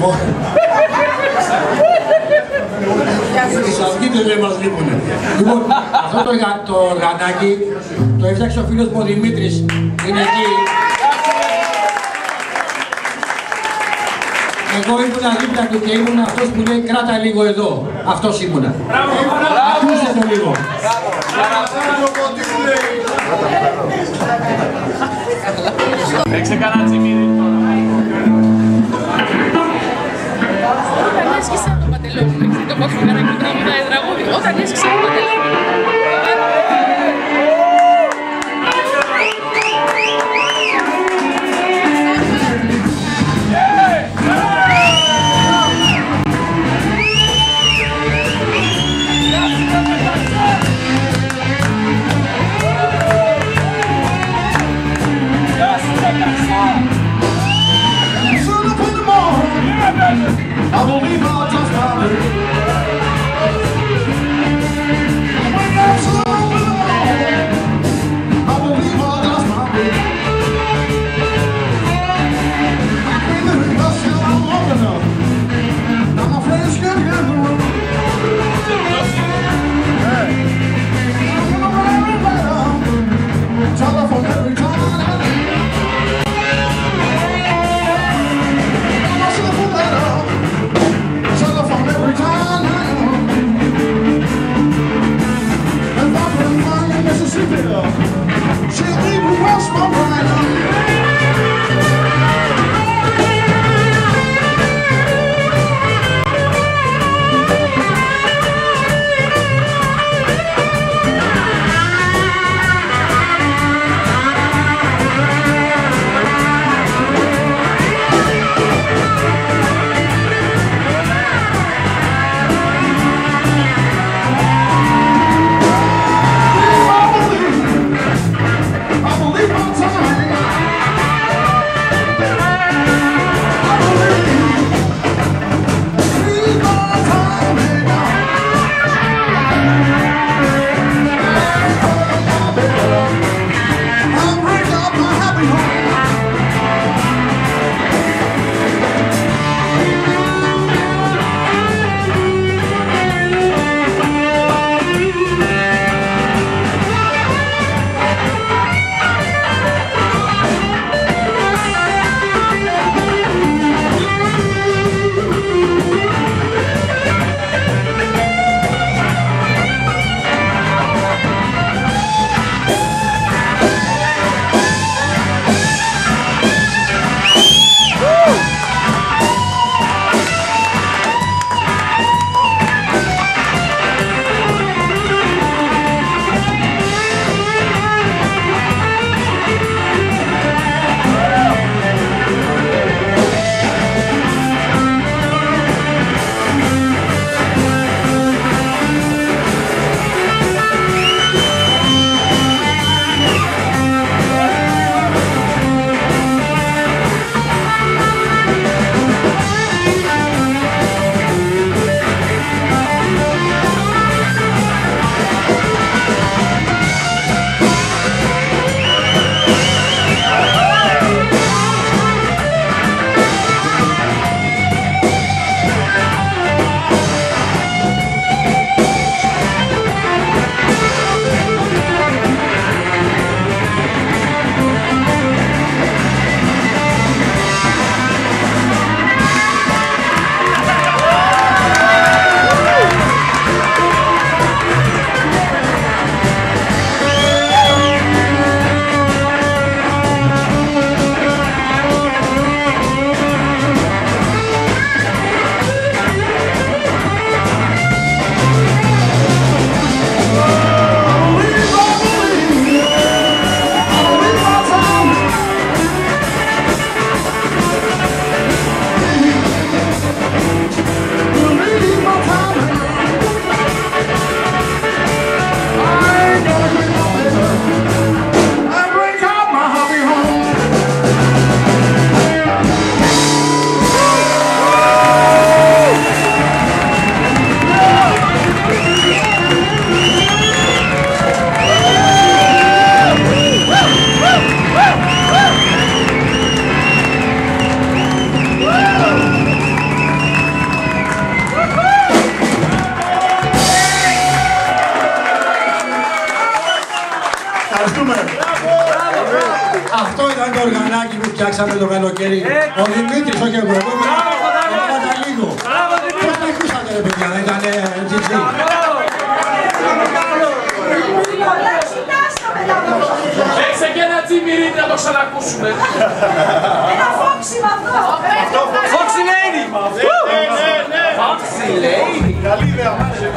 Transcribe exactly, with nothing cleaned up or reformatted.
Λοιπόν, οι Σαυγίτες δεν μας λείπουνε. Λοιπόν, αυτό το, το οργανάκι το έφτιαξε ο φίλος μου ο Δημήτρης, είναι εκεί. Εγώ ήμουνα δίπλα του και ήμουν αυτός που λέει κράτα λίγο εδώ. Αυτός ήμουνα. Ακούστε το λίγο. Παίξε κανένα τσιμίδι τώρα. Όταν έσκησα το παντελόνι, το παφουγαράκι που τραγουδάει τραγούδι, όταν έσκησα το παντελόνι. I believe I'll just Ευχαριστούμε. Αυτό ήταν το οργανάκι που φτιάξαμε το καλοκαίρι. Ο Δημήτρης, όχι εγώ. Εγώ έβαλα λίγο. Πώς τα ακούσατε ρε παιδιά, δεν ήταν τζιτζί. Έξε και ένα τσιμιρίνι να το ξανακούσουμε. Ένα φόξι με αυτό. Foxy Lady! Foxy Lady! Καλή ιδέα.